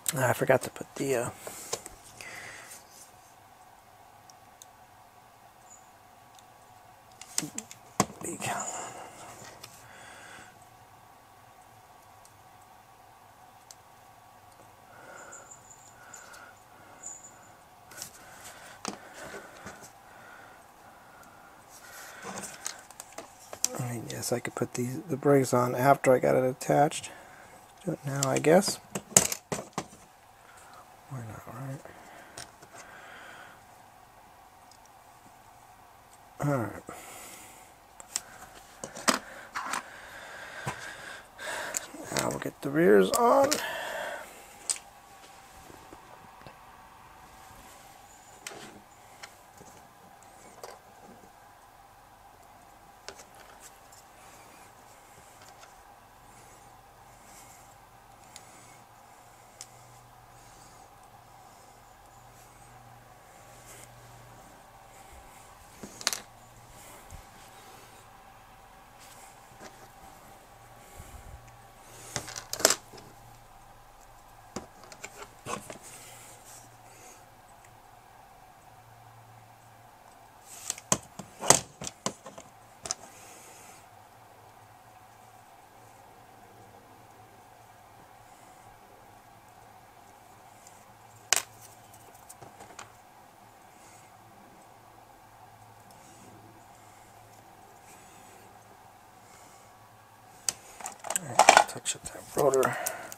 I forgot to put the beak. I mean, yes, I could put the brakes on after I got it attached. Do it now, I guess. Why not, right? Alright. Now we'll get the rears on. Touch up that rotor.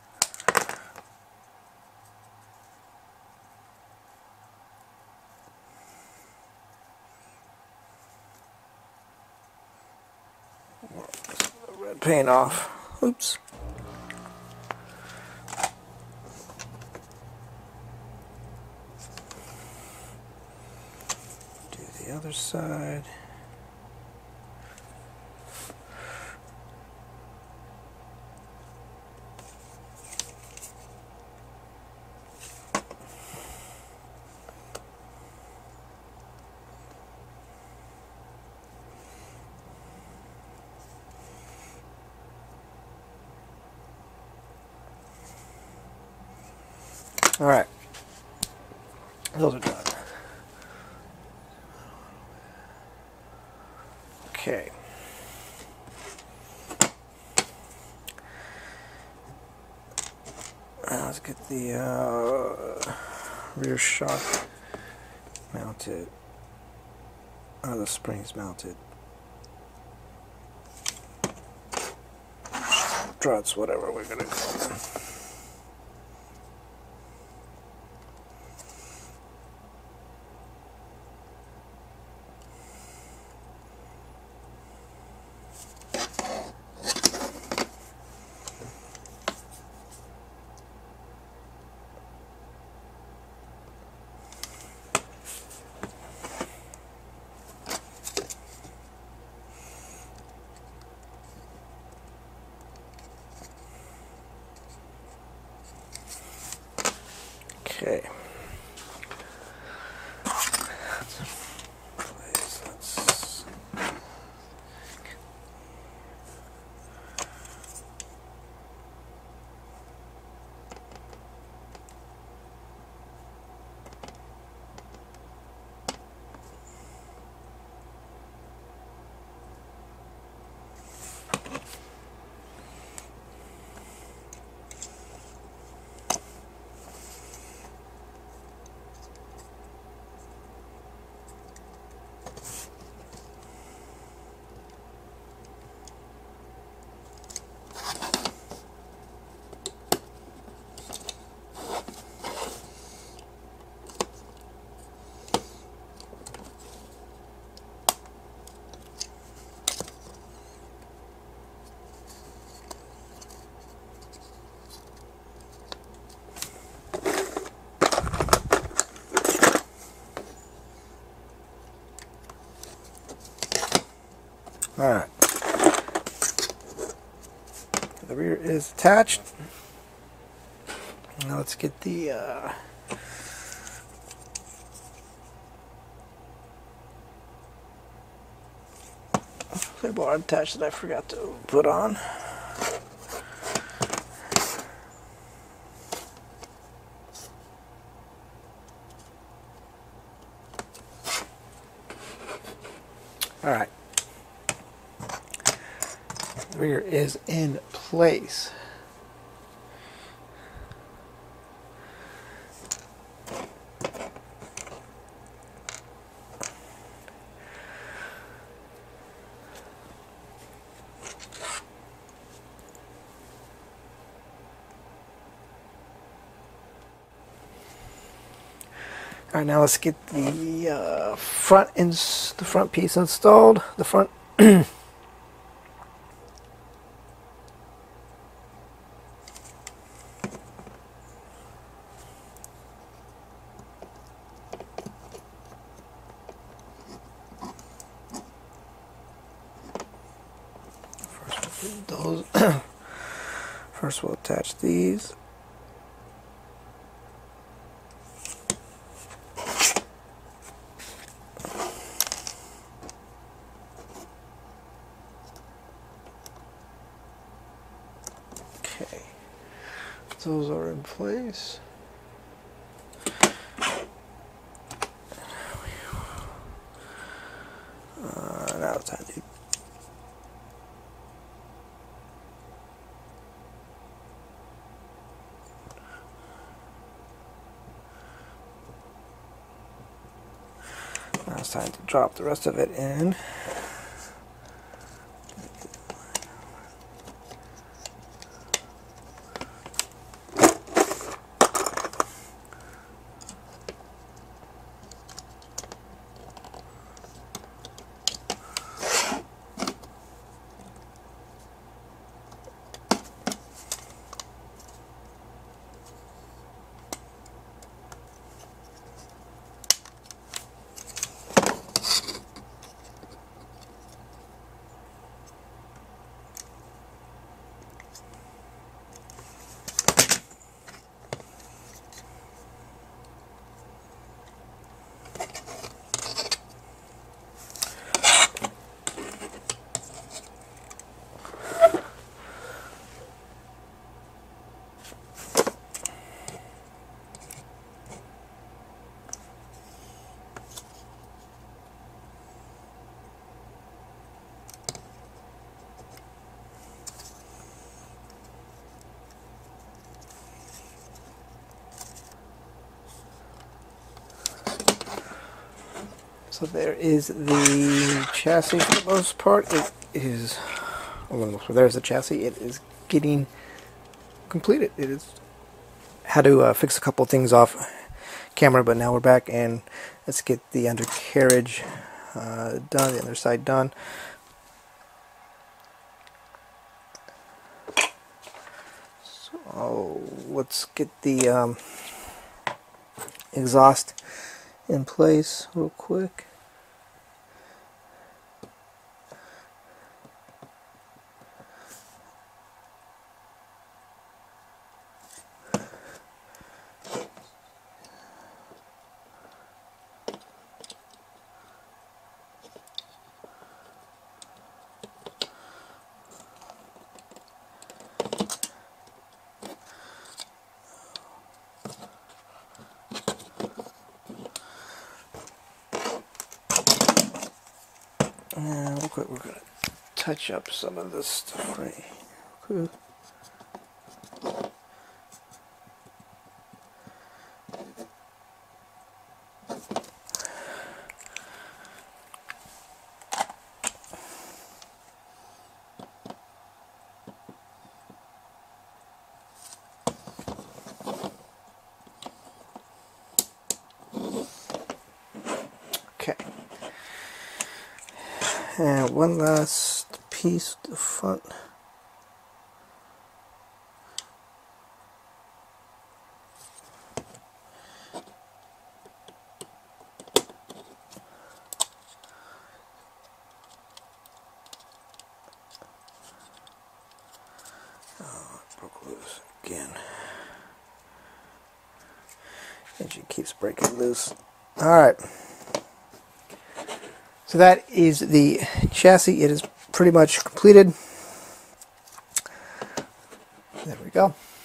The red paint off. Oops. Do the other side. Alright, those are done. Okay. Now let's get the rear shock mounted. The springs mounted. Struts, whatever we're gonna call them. Okay. Alright. The rear is attached. Now let's get the flare bar attached that I forgot to put on. Alright. Rear is in place. Alright, now let's get the front piece installed. The front those first we'll attach these. Okay, those are in place. Now it's time to Now it's time to drop the rest of it in. So there is the chassis for the most part. It is, well, there's the chassis. It is getting completed. It is had to fix a couple things off camera, but now we're back and let's get the undercarriage done, the underside done. So let's get the exhaust in place real quick. Now, real quick, we're going to touch up some of this stuff right here. Okay. And one last piece to the front. Oh, it broke loose again. And she keeps breaking loose. Alright. So that is the chassis. It is pretty much completed. There we go.